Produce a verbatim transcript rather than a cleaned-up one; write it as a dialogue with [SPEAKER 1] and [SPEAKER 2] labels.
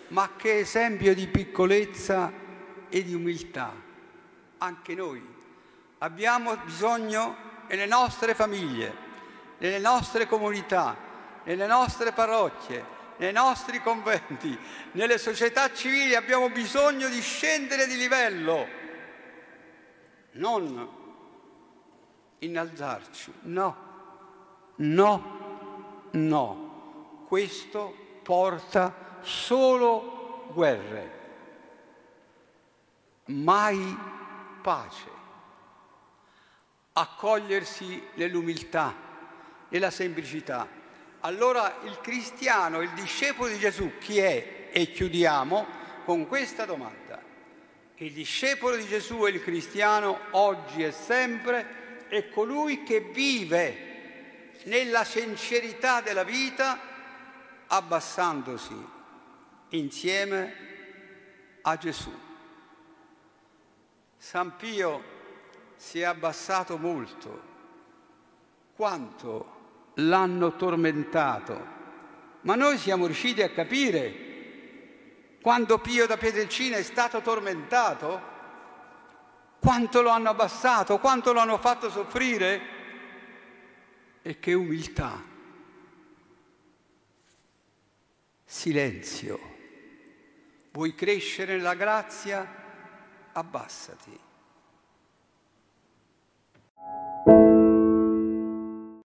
[SPEAKER 1] ma che esempio di piccolezza e di umiltà. Anche noi abbiamo bisogno nelle nostre famiglie, nelle nostre comunità, nelle nostre parrocchie, nei nostri conventi, nelle società civili, abbiamo bisogno di scendere di livello, non innalzarci. No, no, no. Questo porta solo guerre, mai pace. Accogliersi nell'umiltà, nella semplicità. Allora il cristiano, il discepolo di Gesù, chi è? E chiudiamo con questa domanda. Il discepolo di Gesù e il cristiano oggi e sempre è colui che vive nella sincerità della vita, abbassandosi insieme a Gesù. San Pio si è abbassato molto. Quanto l'hanno tormentato, ma noi siamo riusciti a capire quando Pio da Pietrelcina è stato tormentato, quanto lo hanno abbassato, quanto lo hanno fatto soffrire, e che umiltà. Silenzio. Vuoi crescere nella grazia? Abbassati.